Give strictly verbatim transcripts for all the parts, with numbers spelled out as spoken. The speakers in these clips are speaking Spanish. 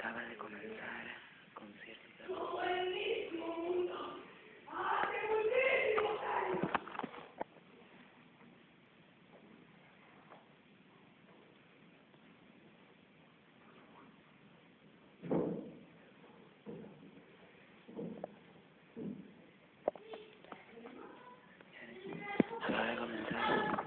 Acaba de comenzar concierto de Acaba de comenzar.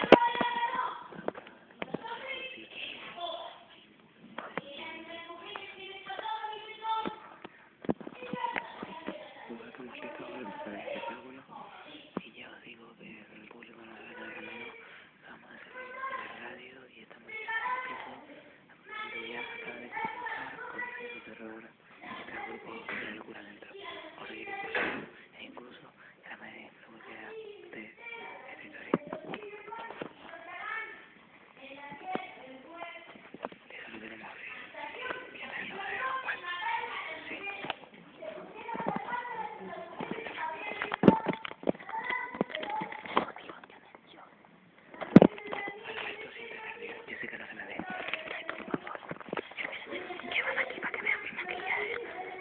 Nosotros estamos listos para el espectáculo y ya os digo que el público nos va a ver menos. Vamos a hacer la radio y estamos listos. Ya acaba de comenzar concierto de terror. Está el grupo de la locura dentro. Horrible, imposible e incluso la madre la búsqueda de esta historia. Eso lo queremos ver. ¿Quién no sé? ¿Cuál? Sí. Alberto, siéntate bien. Yo sé que no se me ve. Llévame aquí para que vean mi maquillaje.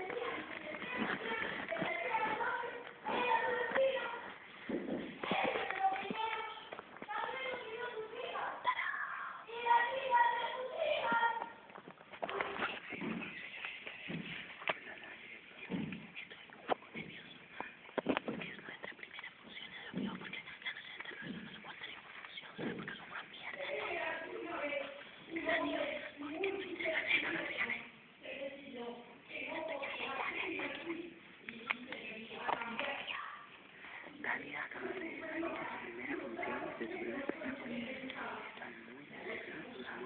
Galia acaba de salir de su primera función, de su primer espectáculo. Está muy nerviosa.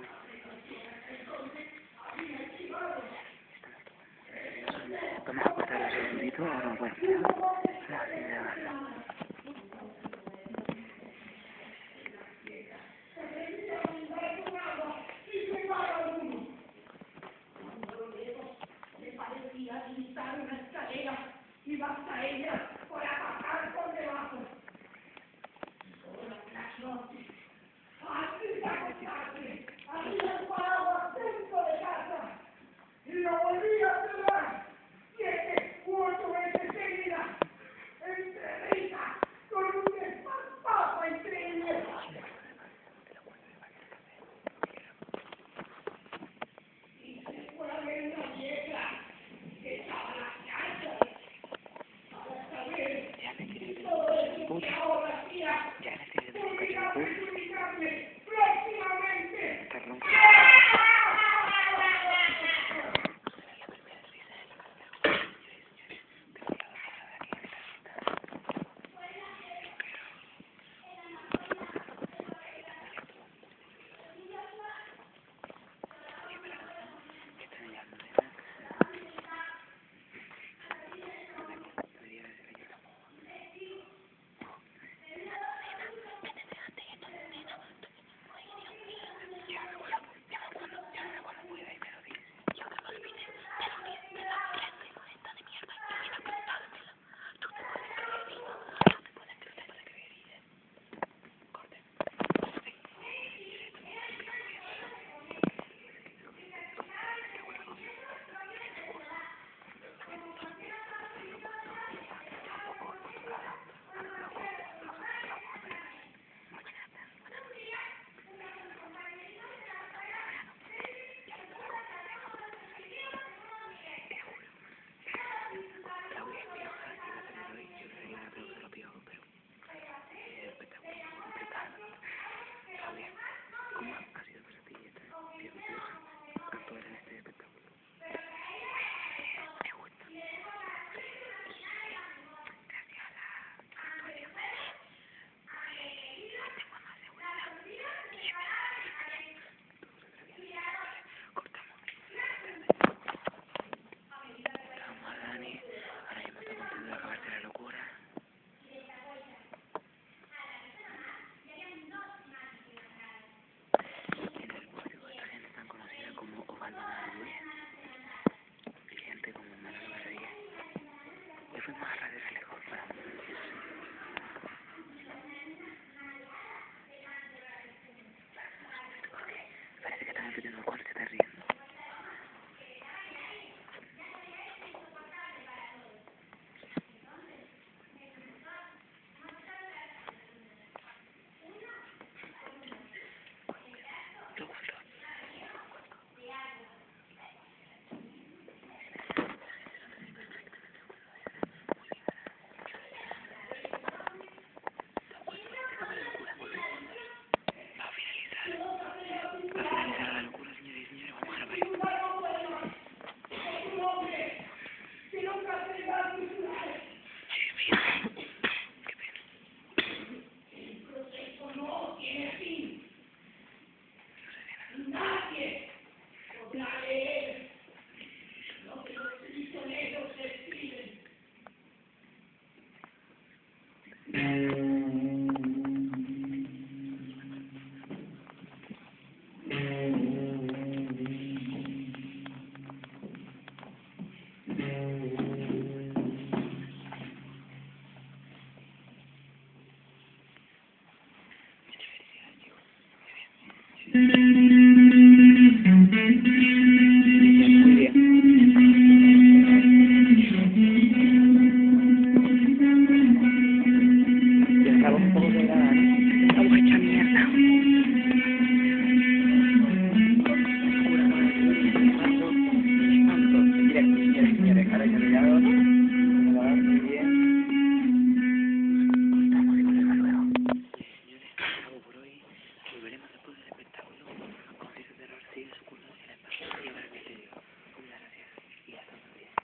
Estamos todos muy nerviosos. ¿Vamos a cortar el segundito o no? Bueno, vamos a seguir grabando. Le parecía pintar una escalera y basta ella